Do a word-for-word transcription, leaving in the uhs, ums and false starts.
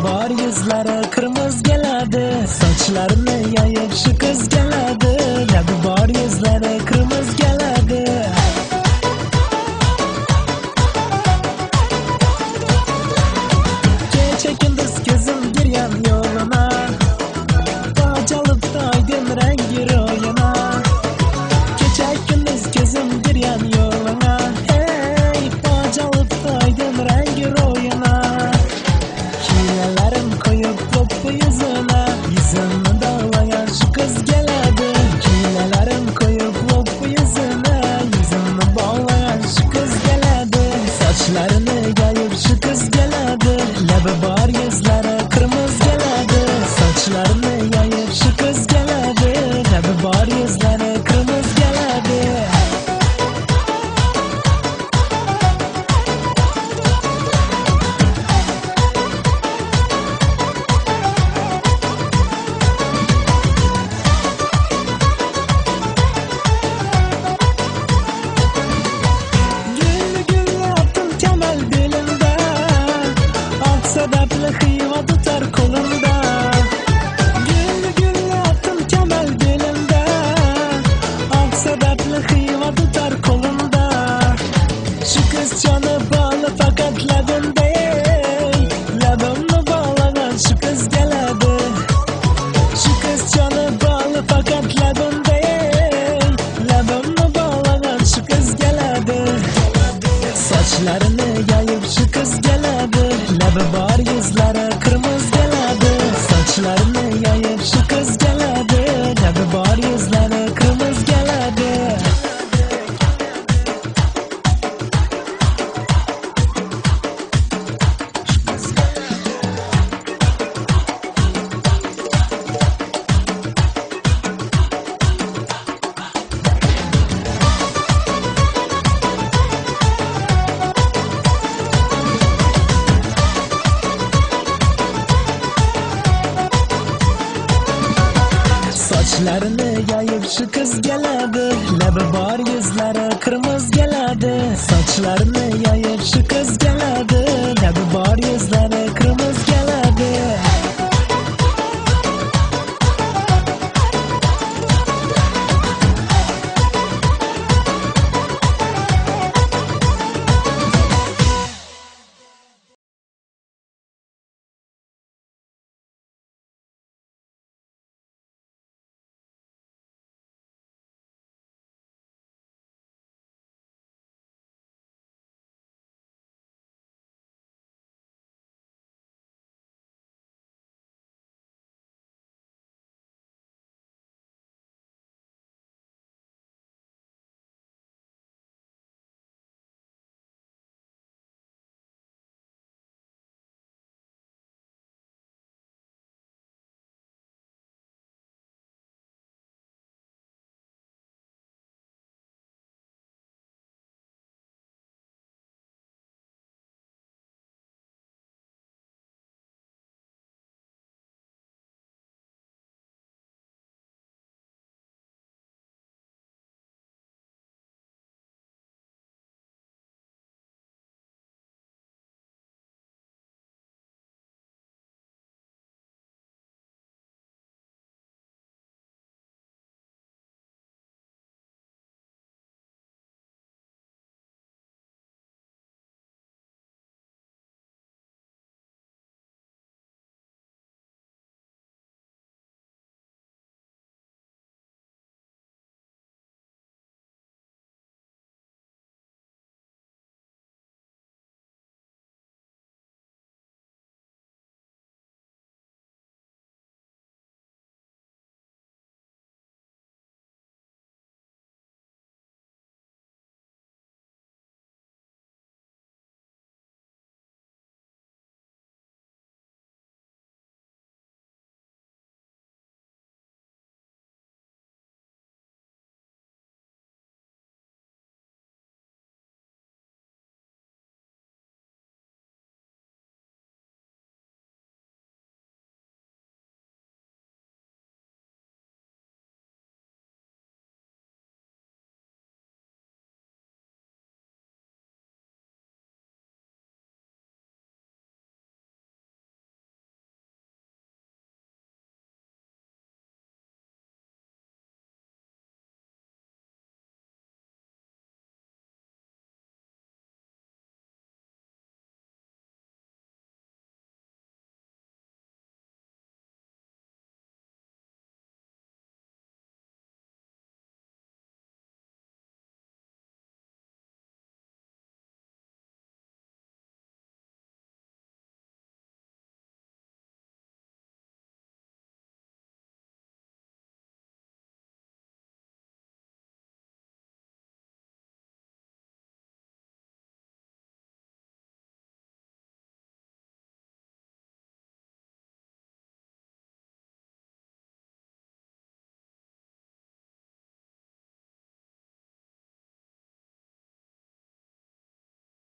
bor yuzlari qirmiz keladi, sochlarini yoyib shu qiz keladi, labi bor yuzlari qirmiz keladi. Kecha kunduz ko'zim girgan yo'lina, qo'jalib toydin rangi ro'yina. Kecha kunduz ko'zim girgan yo'lina, hey qo'jalib toydin rangi ro'yina. Hiylalarim qo'yib bo'pti yuzuna, yuzimni dog'lagan shu qiz keladi. Hiylalarim qo'yib bo'pti yuzuna, yuzimni bog'lagan shu qiz keladi. Sochlarini yoyib shu qiz keladi, labi bor yuzlari qirmiz keladi. Sochlarini yoyib shu qiz keladi, labi bor yuzlari qirmiz keladi. Gülli gülli attım temel belimde, ak sebepli hıyva tutar kolumda. Gülli gülli attım temel belimde, ak sebepli hıyva tutar kolumda. Şu kız canı bağlı fakat labimde, labimni bağlagan şu kız geladi. Şu kız canı bağlı fakat labimde, labimni bağlagan şu kız geladi. Sochlarini yoyib shu qiz keladi, labi bor yuzlari qirmiz keladi. Sochlarini yoyib shu qiz keladi, labi bor yuzlari qirmiz keladi. Sochlarini yoyib shu qiz keladi, labi bor yuzlari qirmiz keladi. Sochlarini yoyib shu qiz keladi, labi bor yuzlari